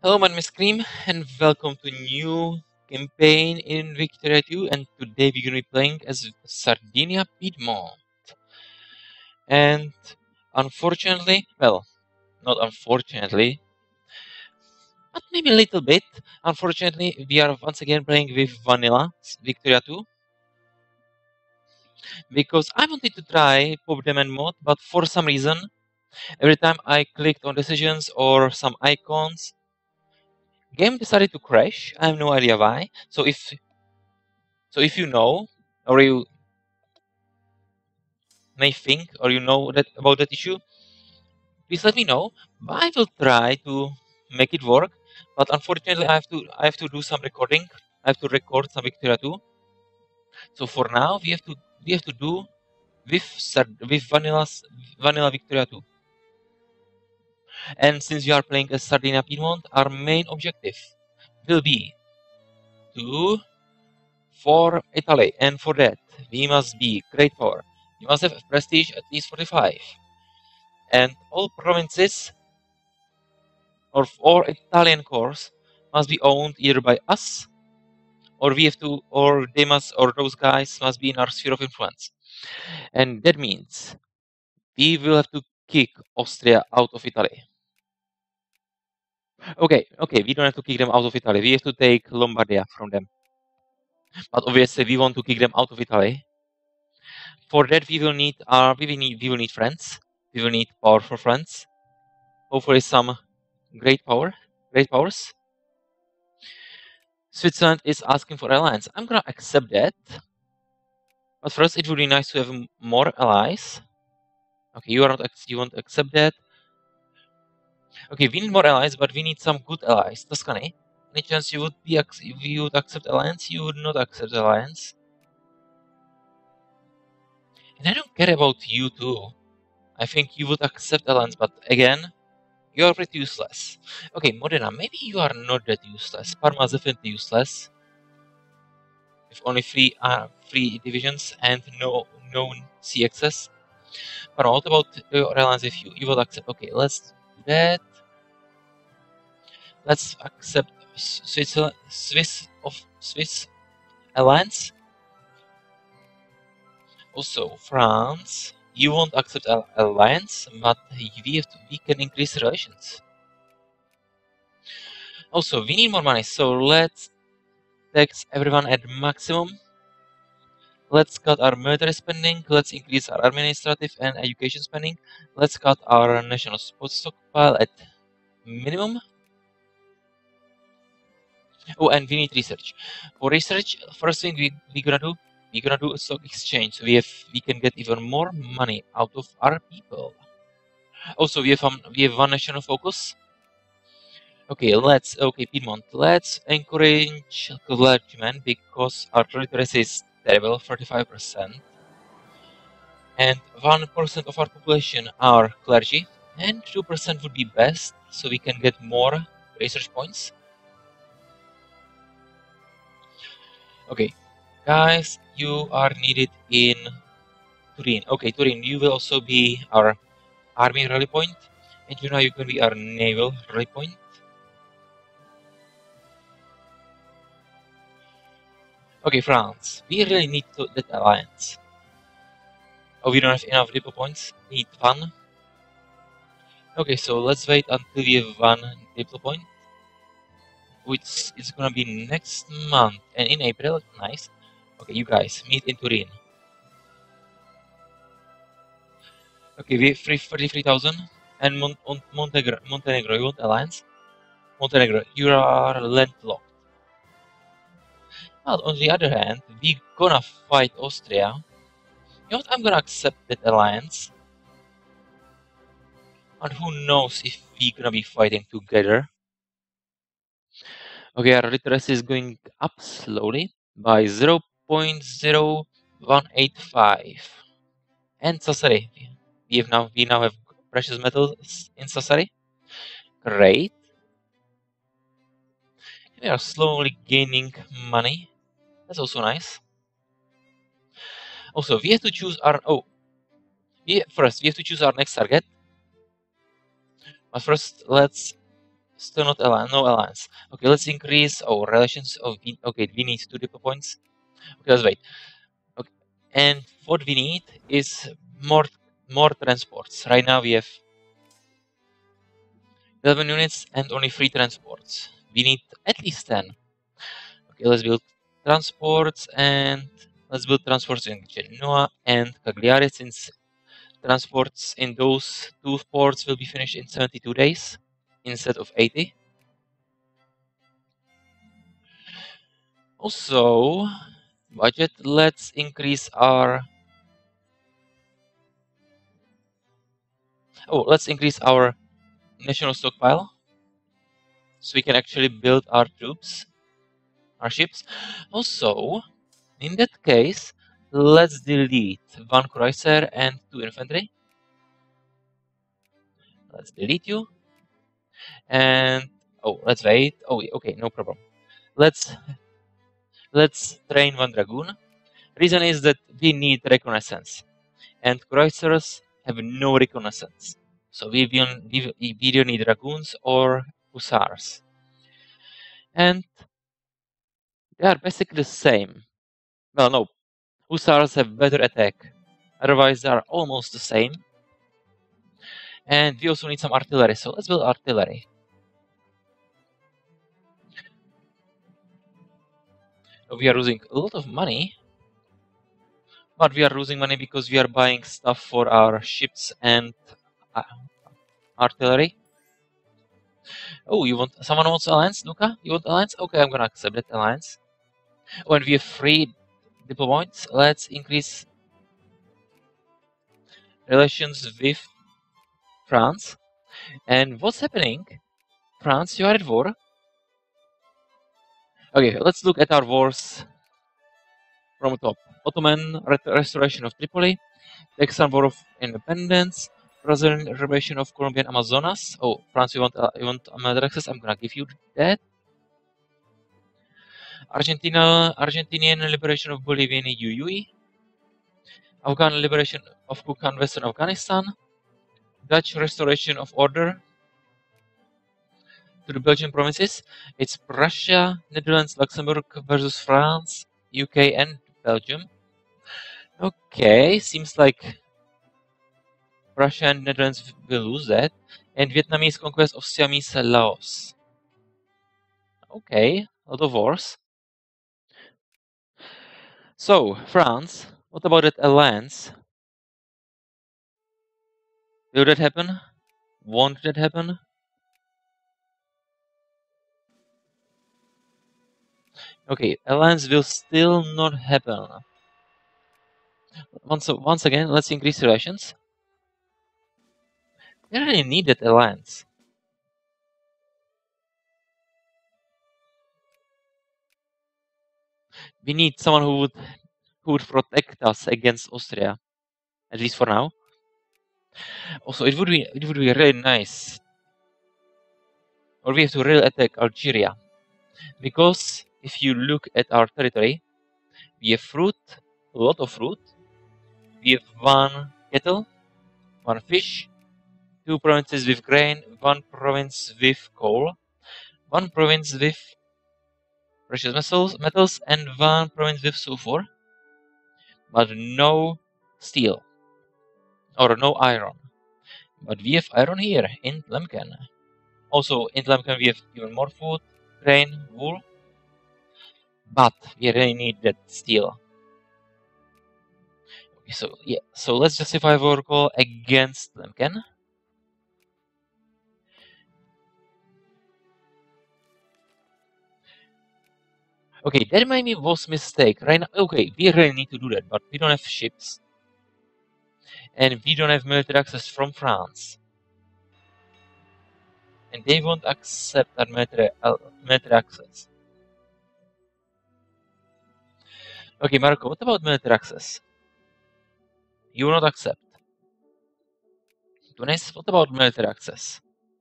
Hello, my name is Cream, and welcome to new campaign in Victoria 2. And today we're going to be playing as Sardinia Piedmont. And unfortunately, well, not unfortunately, but maybe a little bit. Unfortunately, we are once again playing with Vanilla Victoria 2 because I wanted to try Pop Demand mode, but for some reason, every time I clicked on decisions or some icons, game decided to crash. I have no idea why. So if you know, or you may think, or you know that about that issue, please let me know. I will try to make it work, but unfortunately, I have to do some recording. I have to record some Victoria too. So for now, we have to do with vanilla Victoria 2. And since we are playing as Sardinia Piedmont, our main objective will be to for Italy, and for that we must be great power. We must have prestige at least 45, and all provinces or Italian cores must be owned either by us or we have to, or they must, or those guys must be in our sphere of influence. And that means we will have to kick Austria out of Italy. Okay, we don't have to kick them out of Italy. We have to take Lombardia from them. But obviously, we want to kick them out of Italy. For that, we will need friends. We will need powerful friends. Hopefully, some great powers. Switzerland is asking for alliance. I'm gonna accept that. But first, it would be nice to have more allies. Okay, you won't accept that. Okay, we need more allies, but we need some good allies. Tuscany. Any chance you would accept alliance? You would not accept alliance. And I don't care about you too. I think you would accept alliance, but again, you are pretty useless. Okay, Modena, maybe you are not that useless. Parma is definitely useless. With only three divisions and no known sea access. But what about your alliance if you will accept? Okay, let's do that. Let's accept Swiss alliance. Also, France, you won't accept alliance, but we can increase relations. Also, we need more money, so let's tax everyone at maximum. Let's cut our military spending. Let's increase our administrative and education spending. Let's cut our national sports stockpile at minimum. Oh, and we need research. For research, first thing we're gonna do a stock exchange. So we can get even more money out of our people. Also, we have one national focus. Okay, Piedmont. Let's encourage clergymen because our literacy is terrible, 35%, and 1% of our population are clergy, and 2% would be best, so we can get more research points. Okay, guys, you are needed in Turin. Okay, Turin, you will also be our army rally point, and you can be our naval rally point. Okay, France, we really need that alliance. Oh, we don't have enough depot points. Need one. Okay, so let's wait until we have one depot point, which is gonna be next month and in April. Nice. Okay, you guys meet in Turin. Okay, we have 33,000 and Montenegro. You want alliance? Montenegro, you are landlocked. But on the other hand, we gonna fight Austria. You know what? I'm gonna accept that alliance. And who knows if we gonna be fighting together? Okay, our literacy is going up slowly by 0.0185. And Sassari. We now have precious metals in Sassari. Great. We are slowly gaining money. That's also nice. Also, we have to choose our we have to choose our next target. But first, let's Still not alliance, no alliance. Okay, let's increase our relations of okay, we need 2 depot points. Okay, let's wait. Okay. And what we need is more transports. Right now we have 11 units and only 3 transports. We need at least 10. Okay, let's build transports and let's build transports in Genoa and Cagliari since transports in those 2 ports will be finished in 72 days instead of 80. Also, budget, let's increase our national stockpile so we can actually build our troops, our ships. Also, in that case, let's delete 1 cruiser and 2 infantry. Let's delete you. And oh, let's wait. Oh, okay, no problem. Let's train 1 dragoon. Reason is that we need reconnaissance, and cruisers have no reconnaissance. So we don't need dragoons or hussars, and they are basically the same. Well, no, hussars have better attack. Otherwise, they are almost the same. And we also need some artillery, so let's build artillery. We are losing a lot of money, but we are losing money because we are buying stuff for our ships and uh, artillery. Oh, someone wants alliance, Luca? You want alliance? Okay, I'm gonna accept that alliance. When we have 3 depot points, let's increase relations with France. And what's happening? France, you are at war. Okay, let's look at our wars from the top. Ottoman restoration of Tripoli, Texan War of Independence, Brazilian liberation of Colombian Amazonas. Oh, France, you want military access? I'm gonna give you that. Argentinian liberation of Bolivian Uyui. Afghan liberation of Kukan, Western Afghanistan. Dutch restoration of order to the Belgian provinces. It's Prussia, Netherlands, Luxembourg versus France, UK, and Belgium. Okay, seems like Russia and Netherlands will lose that. And Vietnamese conquest of Siamese Laos. Okay, a lot of wars. So, France, what about that alliance? Will that happen? Won't that happen? Okay, alliance will still not happen. Once again, let's increase relations. We really need that alliance. We need someone who would protect us against Austria, at least for now. Also, it would be really nice, or we have to really attack Algeria, because if you look at our territory, we have fruit, a lot of fruit. We have 1 cattle, 1 fish, 2 provinces with grain, 1 province with coal, 1 province with precious metals, and 1 province with sulfur, but no steel or no iron. But we have iron here in Tlemcen. Also, in Tlemcen we have even more food, grain, wool, but we really need that steel. Okay, so yeah, so let's justify our call against Tlemcen. Okay, that maybe was mistake. Right now, okay, we really need to do that, but we don't have ships. And we don't have military access from France. And they won't accept our military access. Okay, Marco, what about military access? You will not accept. Tunis, what about military access?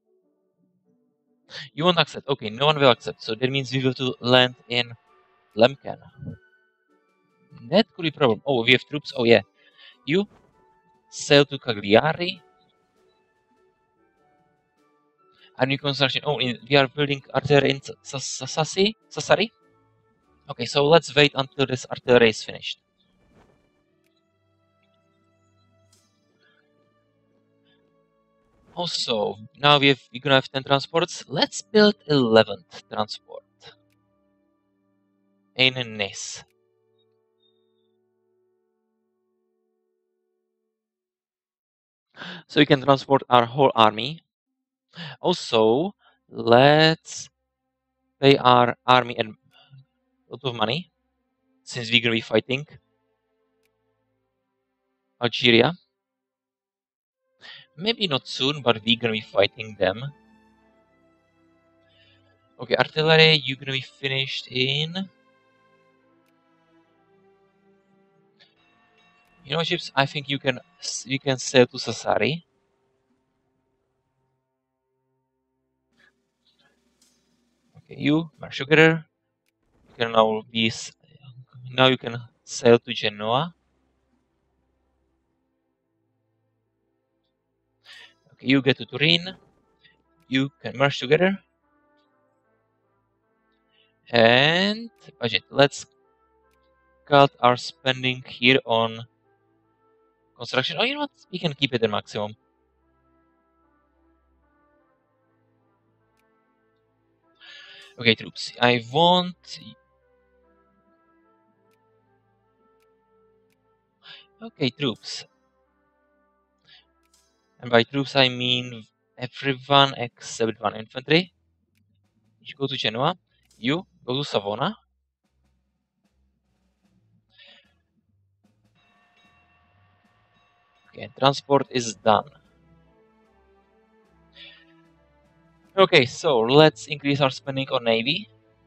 You won't accept. Okay, no one will accept. So that means we have to land in Lemken. That could be a problem. Oh, we have troops. Oh, yeah. You sail to Cagliari. A new construction. Oh, we are building artillery in Sassari. Okay, so let's wait until this artillery is finished. Also, now we're gonna have 10 transports. Let's build 11th transport in Nice. So we can transport our whole army. Also, let's pay our army a lot of money since we're gonna be fighting Algeria. Maybe not soon, but we're gonna be fighting them. Okay, artillery, you're gonna be finished in. You know, ships. I think you can sail to Sassari. Okay, you march together. You can now you can sail to Genoa. Okay, you get to Turin. You can merge together. And budget. Let's cut our spending here on construction. Oh, you know what? We can keep it at maximum. Okay, troops. I want. Okay, troops. And by troops, I mean everyone except one infantry. You go to Genoa. You go to Savona. Okay, transport is done. Okay, so let's increase our spending on navy,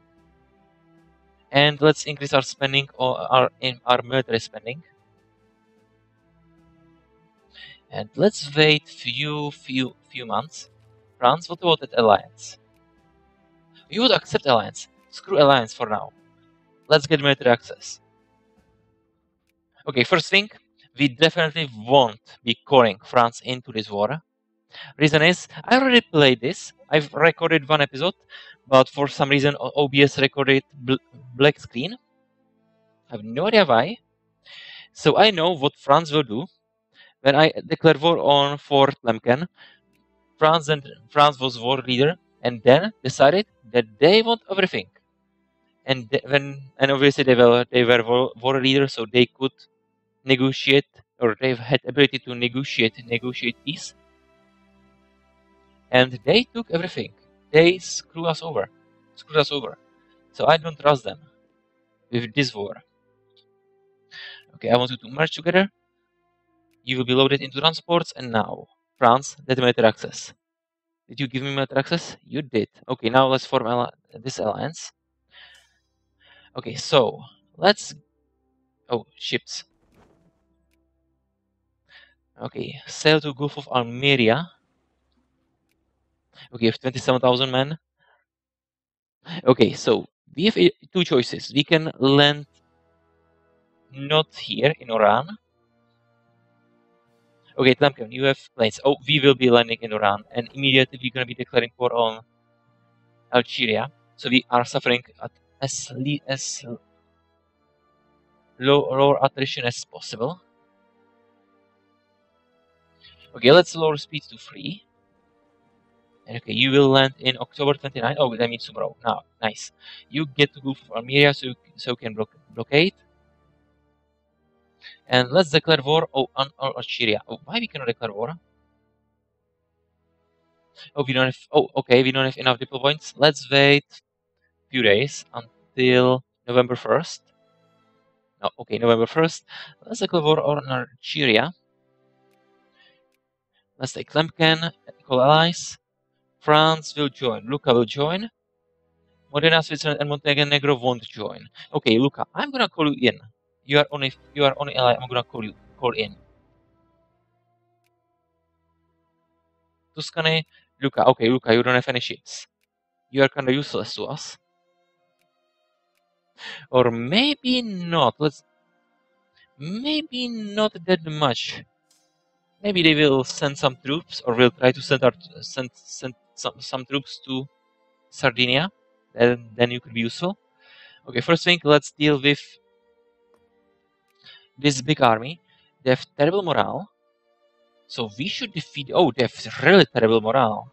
and let's increase our spending on our military spending, and let's wait few months. France, what about that alliance? You would accept alliance. Screw alliance for now. Let's get military access. Okay, first thing, we definitely won't be calling France into this war. Reason is, I already played this. I've recorded one episode, but for some reason OBS recorded black screen. I have no idea why. So I know what France will do when I declare war on Fort Lemken. France was war leader, and then decided that they want everything. And obviously they were war leader, so they could negotiate, or they had ability to negotiate peace. And they took everything. They screwed us over. So I don't trust them with this war. Okay, I want you to merge together. You will be loaded into transports, and now France, that military access. Did you give me military access? You did. Okay, now let's form this alliance. Okay, so let's. Oh, ships. Okay, sail to Gulf of Almeria. Okay, we have 27,000 men. Okay, so we have two choices. We can land not here in Oran. Okay, Tlemcen, you have planes. Oh, we will be landing in Oran, and immediately we're going to be declaring war on Algeria. So we are suffering at as low attrition as possible. Okay, let's lower speed to 3. And okay, you will land in October 29. Oh, that means tomorrow. Now, nice. You get to go for Almeria, so you can blockade. And let's declare war on Algeria. Oh, why we cannot declare war? Oh, we don't have. Oh, okay, we don't have enough diplo points. Let's wait a few days until November 1st. No, okay, November 1st. Let's declare war on Algeria. Let's take Tlemcen, call allies. France will join. Luca will join. Modena, Switzerland, and Montenegro won't join. Okay, Luca, I'm gonna call you in. You are only ally. I'm gonna call in. Tuscany, Luca. Okay, Luca, you don't have any ships. You are kind of useless to us. Or maybe not. Maybe not that much. Maybe they will send some troops, or will try to send some troops to Sardinia, then you could be useful. Okay, first thing, let's deal with this big army. They have terrible morale, so we should defeat. Oh, they have really terrible morale.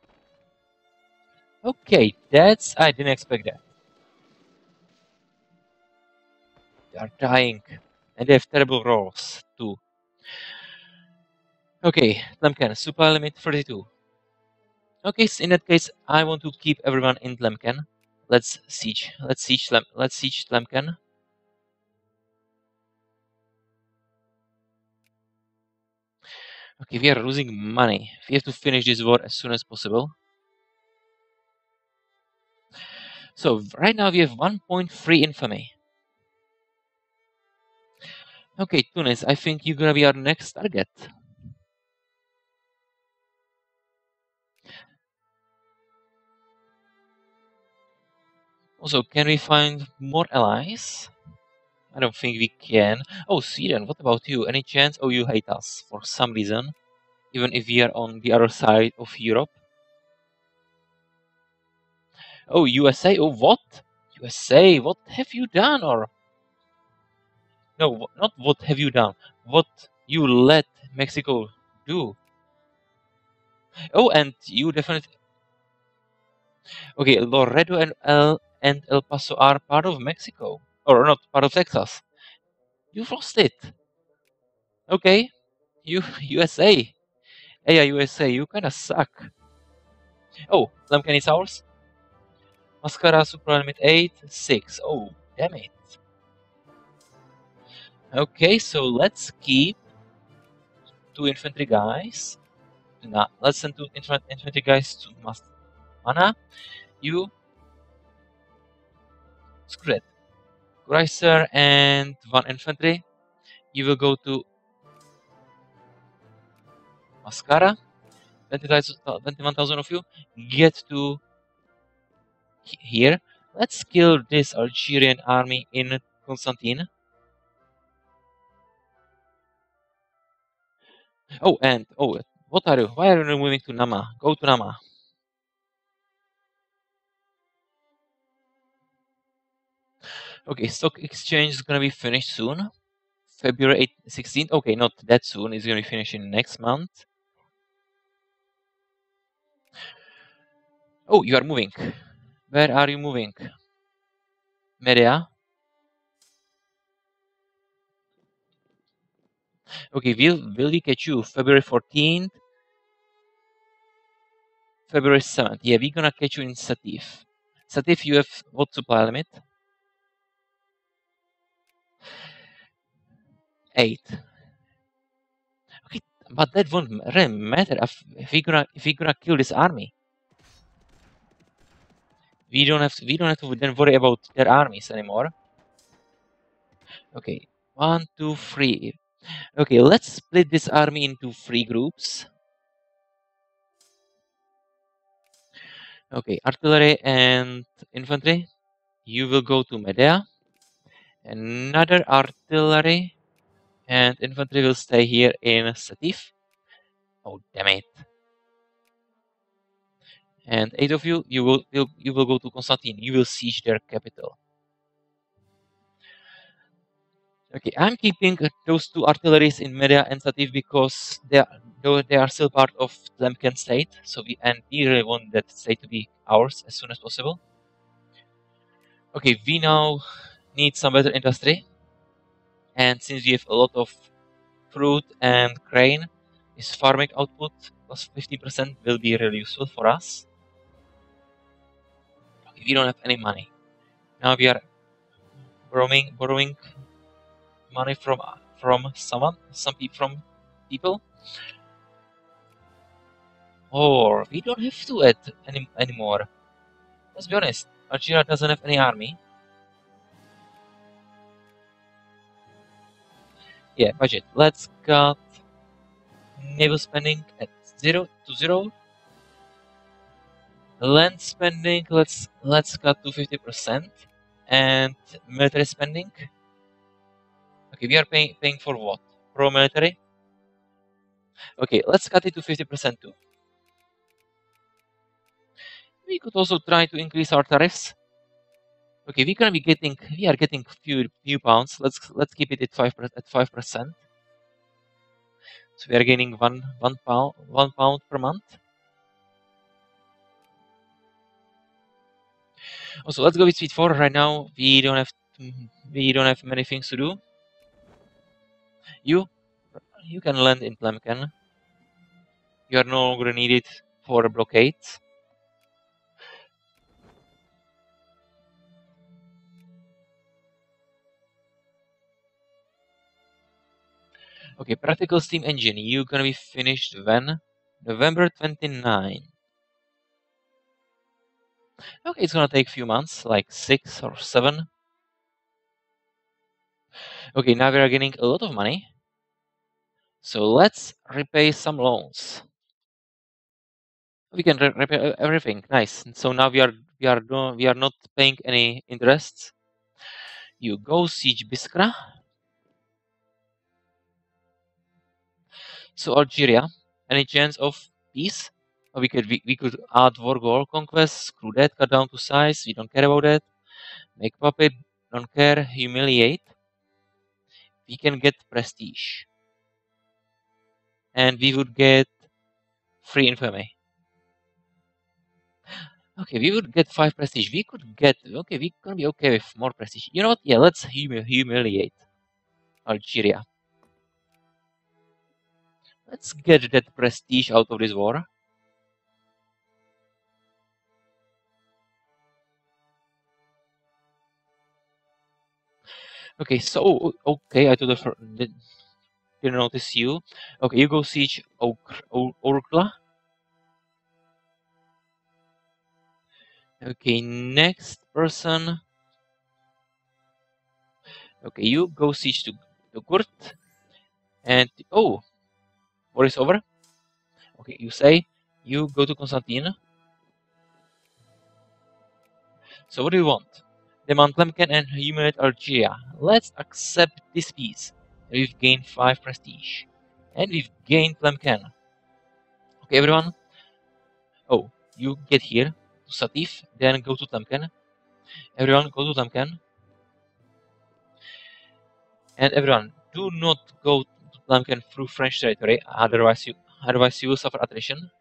Okay, I didn't expect that. They are dying, and they have terrible rolls too. Okay, Tlemcen, supply limit 32. Okay, so in that case, I want to keep everyone in Tlemcen. Let's siege Tlemcen. Okay, we are losing money. We have to finish this war as soon as possible. So right now we have 1.3 infamy. Okay, Tunis, I think you're gonna be our next target. Also, can we find more allies? I don't think we can. Oh, Sweden, what about you? Any chance? Oh, you hate us for some reason, even if we are on the other side of Europe. Oh, USA? Oh, what? USA, what have you done? Or no, not what have you done. What you let Mexico do? Oh, and you definitely. Okay, Laredo and El Paso are part of Mexico, or not part of Texas. You've lost it. Okay, you USA. Hey, yeah, USA, you kind of suck. Oh, Lemken is ours. Mascara Super Limit 8, 6. Oh, damn it. Okay, so let's keep 2 infantry guys. Nah, let's send 2 infantry guys to Mana. You, screw it. Chrysler and 1 infantry. You will go to Mascara. 21,000 of you. Get to here. Let's kill this Algerian army in Constantine. Oh, and what are you? Why are you moving to Nama? Go to Nama. Okay, stock exchange is gonna be finished soon. February 16th. Okay, not that soon. It's gonna be finishing next month. Oh, you are moving. Where are you moving? Media. Okay, will we catch you February 14th? February 7th. Yeah, we're gonna catch you in Satif. Satif, you have what supply limit? 8. Okay, but that won't really matter if we're gonna kill this army. We don't have to then worry about their armies anymore. Okay, 1, 2, 3. Okay, let's split this army into 3 groups. Okay, artillery and infantry. You will go to Medea. Another artillery and infantry will stay here in Satif. Oh, damn it. And 8 of you, you will go to Constantine. You will siege their capital. Okay, I'm keeping those 2 artilleries in Medea and Satif because they are still part of Tlemcen state. So we really want that state to be ours as soon as possible. Okay, we now need some better industry. And since we have a lot of fruit and grain, this farming output plus 50% will be really useful for us. Okay, we don't have any money. Now we are borrowing money from some people. Or we don't have to add anymore. Let's be honest, Algeria doesn't have any army. Yeah, budget. Let's cut naval spending at 0 to 0. Land spending, let's cut to 50%. And military spending. Okay, we are paying for what? Pro military? Okay, let's cut it to 50% too. We could also try to increase our tariffs. Okay, we are getting few pounds. Let's keep it at 5%. So we are gaining one pound per month. Also, let's go with speed 4 right now. We don't have many things to do. You you can land in Tlemcen. You are no longer needed for blockades. Okay, practical steam engine. You're gonna be finished when? November 29. Okay, it's gonna take a few months, like 6 or 7. Okay, now we are getting a lot of money. So let's repay some loans. We can repay everything. Nice. And so now we are not paying any interests. You go siege Biskra. So Algeria, any chance of peace? Or we could add war goal conquest, screw that, cut down to size, we don't care about that. Make puppet, don't care, humiliate. We can get prestige. And we would get free infamy. Okay, we would get 5 prestige. We could get, okay, we can be okay with more prestige. You know what? Yeah, let's humiliate Algeria. Let's get that prestige out of this war. Okay, so, okay, didn't notice you. Okay, you go siege Orkla. Okay, next person. Okay, you go siege to Kurt. And, oh, war is over. Okay, you say, you go to Constantine. So what do you want? Demand Tlemcen and humiliate Algeria. Let's accept this peace. We've gained 5 prestige. And we've gained Tlemcen. Okay, everyone. Oh, you get here to Satif, then go to Tlemcen. Everyone, go to Tlemcen. And everyone, do not go to Tlemcen through French territory, otherwise you will suffer attrition.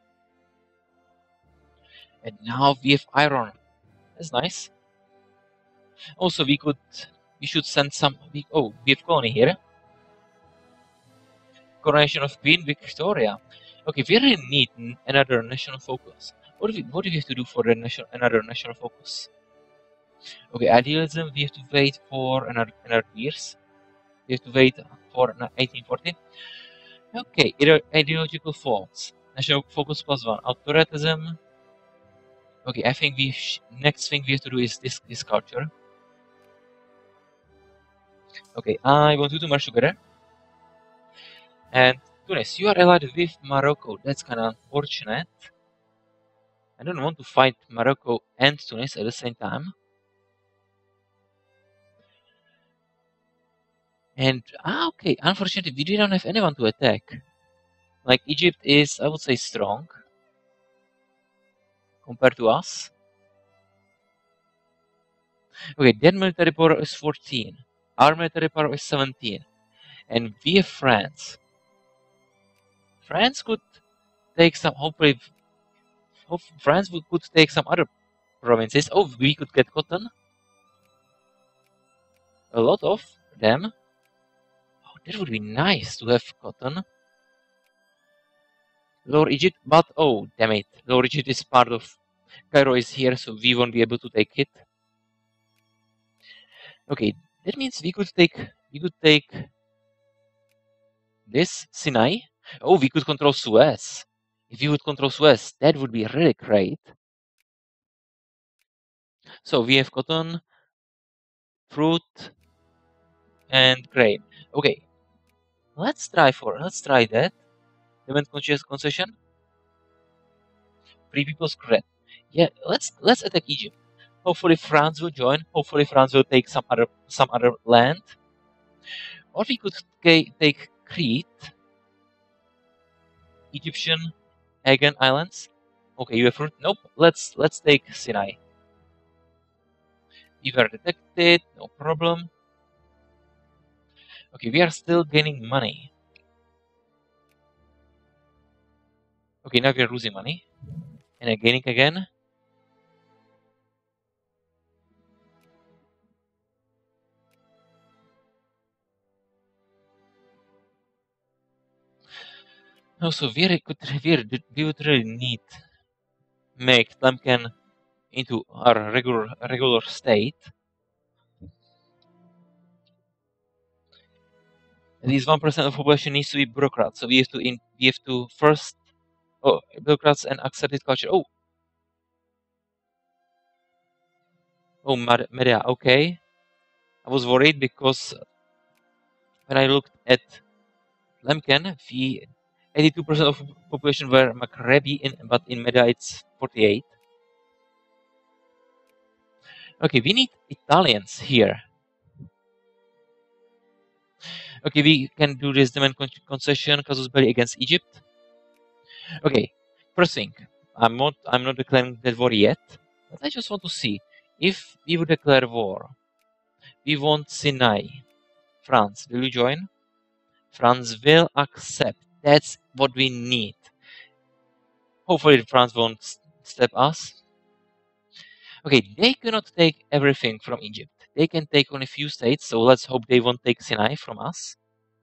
And now we have iron. That's nice. Also, we should send some. We have colony here. Coronation of Queen Victoria. Okay, we really need another national focus. What do we have to do for another national focus? Okay, idealism. We have to wait for another years. We have to wait for 1840. Okay, ideological faults. National focus +1. Authoritarianism. Okay, I think next thing we have to do is this culture. Okay, I want you to merge together. And Tunis, you are allied with Morocco. That's kind of unfortunate. I don't want to fight Morocco and Tunis at the same time. And okay, unfortunately, we didn't have anyone to attack. Like Egypt is, I would say, strong compared to us. Okay, their military power is 14. Our military power is 17. And we have France. France could take some, hopefully, France could take some other provinces. Oh, we could get cotton. A lot of them. Oh, that would be nice to have cotton. Lower Egypt, but oh, damn it. Lower Egypt is part of Cairo is here, so we won't be able to take it. Okay, that means we could take this Sinai. Oh, we could control Suez. If we would control Suez, that would be really great. So we have cotton, fruit, and grain. Okay, let's try that. Demand concession. Free people's credit. Yeah, let's attack Egypt. Hopefully France will join. Hopefully France will take some other land. Or we could take Crete, Egyptian Aegean Islands. Okay, you have fruit. Nope. Let's take Sinai. We were detected. No problem. Okay, we are still gaining money. Okay, now we are losing money. And then gaining again. Also, we would really need make Tlemcen into our regular state. At least 1% of population needs to be bureaucrats. So we have to first bureaucrats and accepted culture. Media. Okay, I was worried because when I looked at Lemken, the 82% of population were Maghrebi, but in media it's 48. Okay, we need Italians here. Okay, we can do this demand concession casus belli against Egypt. Okay, first thing, I'm not declaring that war yet, but I just want to see if we would declare war. We want Sinai. France, will you join? France will accept. That's what we need. Hopefully, France won't step us. Okay, they cannot take everything from Egypt. They can take only a few states, so let's hope they won't take Sinai from us.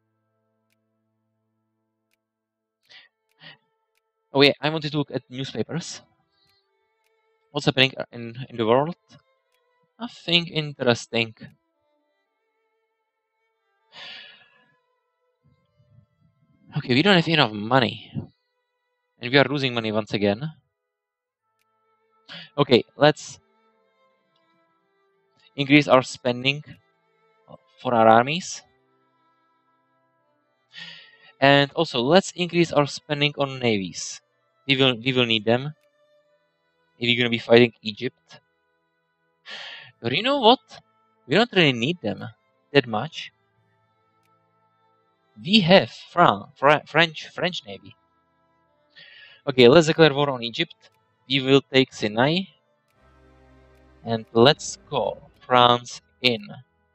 Oh yeah, I wanted to look at newspapers. What's happening in the world? Nothing interesting. Okay, we don't have enough money. And we are losing money once again. Okay, let's increase our spending for our armies. And also, let's increase our spending on navies. We will need them if we're gonna be fighting Egypt. But you know what? We don't really need them that much. We have French navy. Okay, let's declare war on Egypt. We will take Sinai. And let's call France in.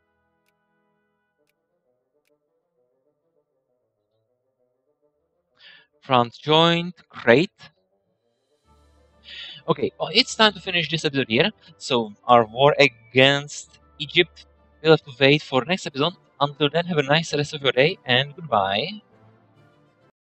France joined. Great. Okay, well, it's time to finish this episode here. So, our war against Egypt, we'll have to wait for next episode. Until then, have a nice rest of your day and goodbye.